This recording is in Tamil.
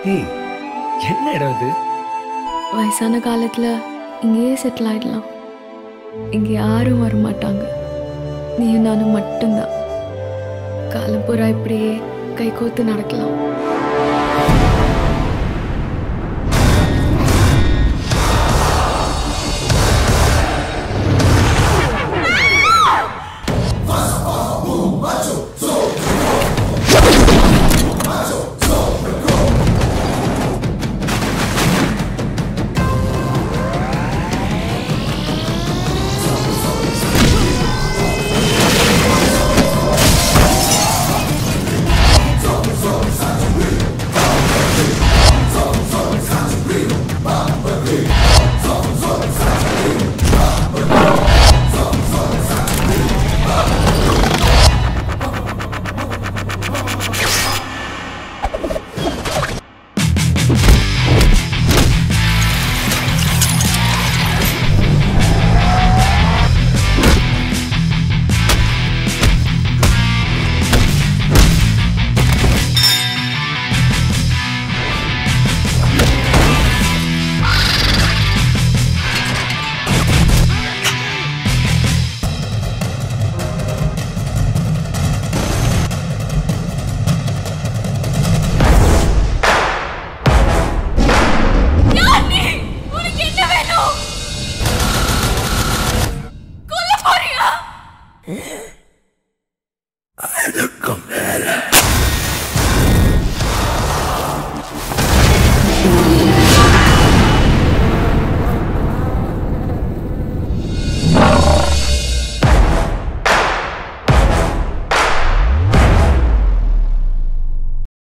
ஏய், என்ன இடம் இது? வயசான காலத்தில் இங்கேயே செட்டில் ஆகிடலாம். இங்கே யாரும் வரமாட்டாங்க, நீயும் நானும் மட்டும்தான். காலம் பூரா இப்படியே கை கோத்து நடக்கலாம்.